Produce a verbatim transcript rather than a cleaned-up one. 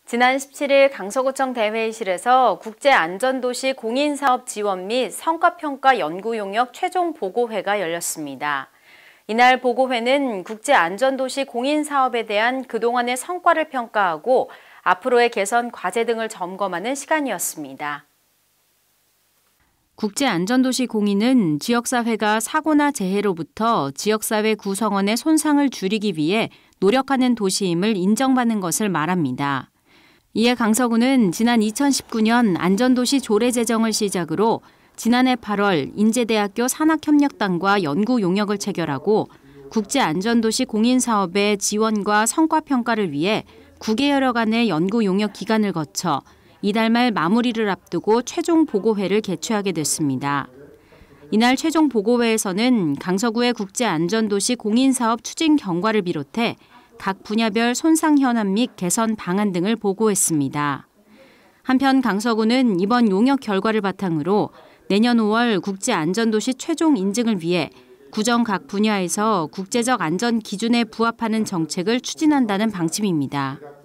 지난 십칠 일 강서구청 대회의실에서 국제안전도시 공인사업 지원 및 성과평가 연구용역 최종 보고회가 열렸습니다. 이날 보고회는 국제안전도시 공인사업에 대한 그동안의 성과를 평가하고 앞으로의 개선 과제 등을 점검하는 시간이었습니다. 국제안전도시 공인은 지역사회가 사고나 재해로부터 지역사회 구성원의 손상을 줄이기 위해 노력하는 도시임을 인정받는 것을 말합니다. 이에 강서구는 지난 이천십구 년 안전도시 조례 제정을 시작으로 지난해 팔월 인제대학교 산학협력단과 연구 용역을 체결하고 국제안전도시 공인사업의 지원과 성과평가를 위해 구 개월여간의 연구 용역 기간을 거쳐 이달 말 마무리를 앞두고 최종 보고회를 개최하게 됐습니다. 이날 최종 보고회에서는 강서구의 국제안전도시 공인사업 추진 경과를 비롯해 각 분야별 손상 현황 및 개선 방안 등을 보고했습니다. 한편 강서구는 이번 용역 결과를 바탕으로 내년 오월 국제안전도시 최종 인증을 위해 구정 각 분야에서 국제적 안전 기준에 부합하는 정책을 추진한다는 방침입니다.